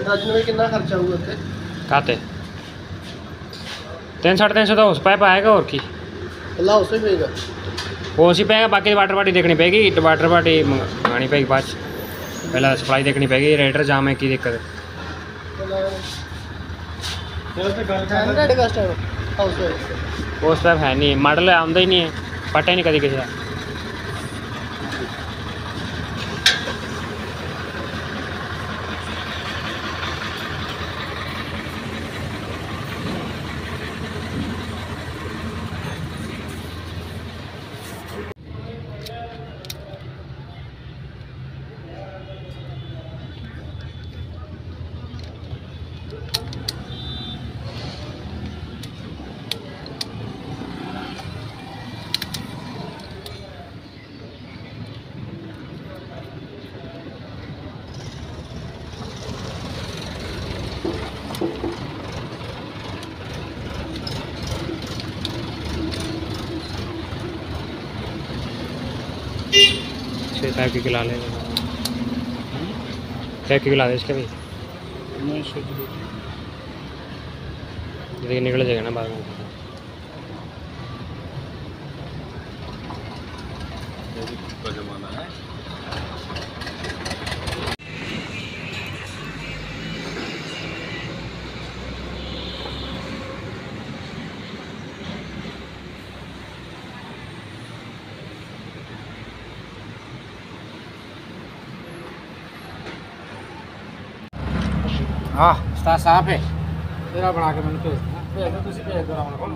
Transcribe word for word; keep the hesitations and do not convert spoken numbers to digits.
राजन में कितना खर्चा हुआ थे काते तीन साढ़े तीन सौ तो उस पाइप आएगा और की अल्लाह उसे पेगा वो उसी पेगा। बाकी वाटर पार्टी देखनी पड़ेगी, वाटर पार्टी मंगानी पड़ेगी बाद पहले सप्लाई देखनी पड़ेगी। रेडर जाम है की दिक्कत उस पाइप है नहीं, मॉडल आमदा ही नहीं है, पटा ही नहीं कभी किसी का। छः की खिला ले, छः की खिला दे इसके भी निकल जाएगा ना बाद में। जमाना है हाँ उस्ताद साहब है तेरा बना के मैंने भेज भेज दो तुझे भेज दो रावण को।